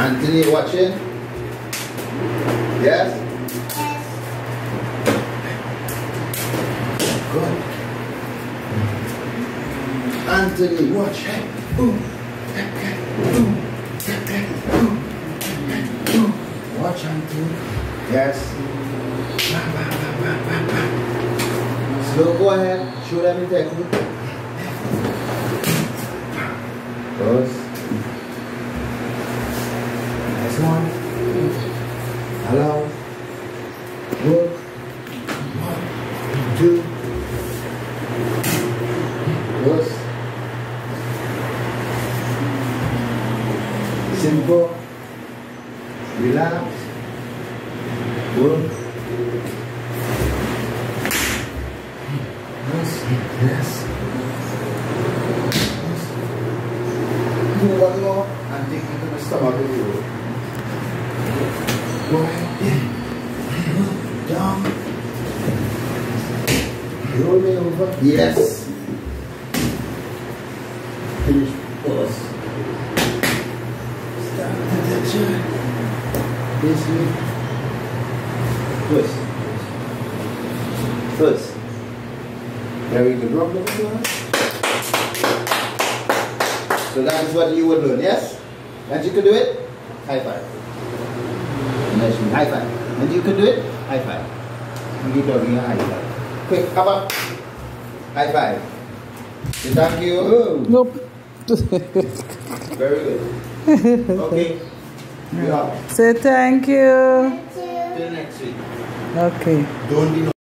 Anthony watching? Yes? Good. Anthony, watch. Hey. Boom. Boom. Boom. Watch, Anthony. Yes. Slow, go ahead. Show them the technique. Close. Nice one. Allow. Work. 1, 2. Close. Simple. Relax. Work. Yes. Yes. Do one more and take into the stomach with you. Go ahead. Down. Roll me over. Yes. Finish. Pause. Start the tension. This way. Twist. Twist. Very good. Rock the floor. So that's what you would learn, yes? And you could do it? High five. Nice one. High five. And you could do it? High five. And you don't a high five. Quick, come up. High five. Say thank you. Oh. Nope. Very good. Okay. You are. Say thank you. Till next week. Okay. Don't be